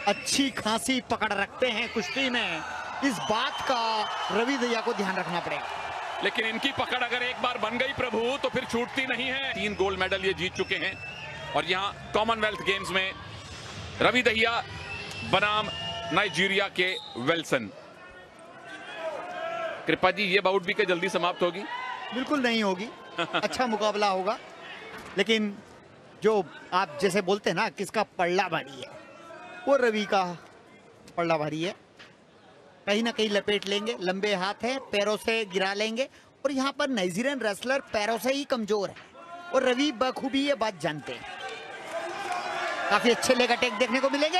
अच्छी खासी पकड़ रखते हैं कुश्ती में, इस बात का रवि दहिया को ध्यान रखना पड़ेगा। लेकिन इनकी पकड़ अगर एक बार बन गई प्रभु तो फिर छूटती नहीं है। 3 गोल्ड मेडल ये जीत चुके हैं और यहाँ कॉमनवेल्थ गेम्स में रवि दहिया बनाम नाइजीरिया के वेल्सन। कृपा जी, ये बाउट भी क्या जल्दी समाप्त होगी? बिल्कुल नहीं होगी। अच्छा मुकाबला होगा, लेकिन जो आप जैसे बोलते हैं ना, किसका पल्ला भारी है, वो रवि का पल्ला भारी है। कहीं ना कहीं लपेट लेंगे, लंबे हाथ है, पैरों से गिरा लेंगे। और यहाँ पर नाइजीरियन रेसलर पैरों से ही कमजोर है और रवि बखूबी ये बात जानते हैं। काफी अच्छे लेग अटैक देखने को मिलेंगे।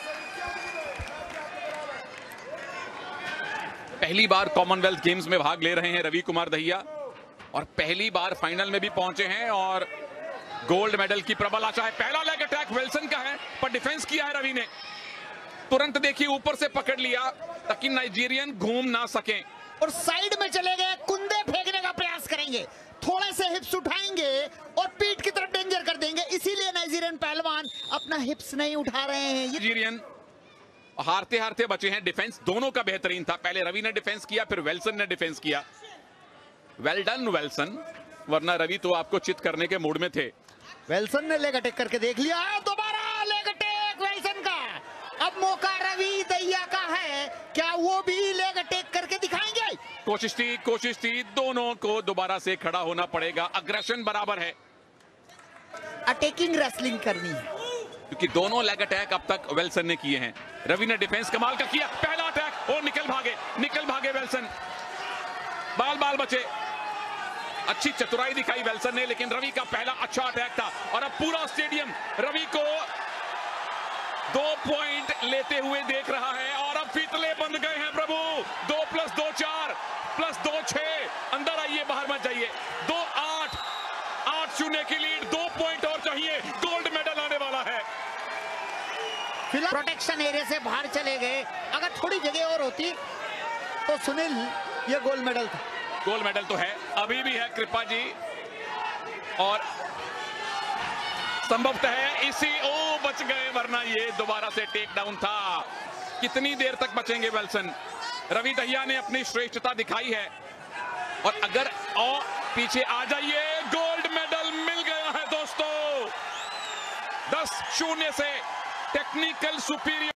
पहली बार कॉमनवेल्थ गेम्स में भाग ले रहे हैं रवि कुमार दहिया और पहली बार फाइनल में भी पहुंचे हैं और गोल्ड मेडल की प्रबल आशा है। पहला लेग अटैक वेल्सन का है, पर डिफेंस किया है रवि ने। तुरंत देखिए ऊपर से पकड़ लिया ताकि नाइजीरियन घूम ना सके और साइड में चले गए, कुंदे फेंकने का प्रयास करेंगे, थोड़े से हिप्स उठाएंगे और पीठ की तरफ डेंजर कर देंगे। इसीलिए नाइजीरियन पहलवान अपना हिप्स नहीं उठा रहे हैं। नाइजीरियन हारते हारते बचे हैं। डिफेंस दोनों का बेहतरीन था। पहले रवि ने डिफेंस किया, फिर वेल्सन ने डिफेंस किया। वेल डन वेल्सन, वरना रवि तो आपको चित करने के मूड में थे। वेल्सन ने लेग अटैक करके देख लिया, दोबारा लेग अटैक वेल्सन का। अब मौका रवि दहिया का है, क्या वो भी लेग अटैक करके दिखाएंगे? कोशिश थी, दोनों को दोबारा से खड़ा होना पड़ेगा। अग्रेशन बराबर है, अटैकिंग रेसलिंग करनी है, क्योंकि दोनों लेग अटैक अब तक वेल्सन ने किए हैं। रवि ने डिफेंस कमाल का किया, पहला अटैक और निकल भागे वेल्सन, बाल बचे। अच्छी चतुराई दिखाई वेल्सन ने, लेकिन रवि का पहला अच्छा अटैक था और अब पूरा स्टेडियम रवि को 2 पॉइंट लेते हुए देख रहा है। और अब फीतले बंद गए हैं प्रभु। 2 + 2 4 + 2 6। अंदर आइए, बाहर मत जाइए। 2 8 8-0 की लीड, 2 पॉइंट और चाहिए, गोल्ड मेडल आने वाला है। फिलहाल प्रोटेक्शन एरिया से बाहर चले गए। अगर थोड़ी जगह और होती तो सुनील, ये गोल्ड मेडल था। गोल्ड मेडल तो है, अभी भी है कृपा जी, और संभवतः है इसी बच गए, वरना ये दोबारा से टेक डाउन था। कितनी देर तक बचेंगे वेल्सन? रवि दहिया ने अपनी श्रेष्ठता दिखाई है और अगर पीछे आ जाइए, गोल्ड मेडल मिल गया है दोस्तों। 10-0 से टेक्निकल सुपीरियर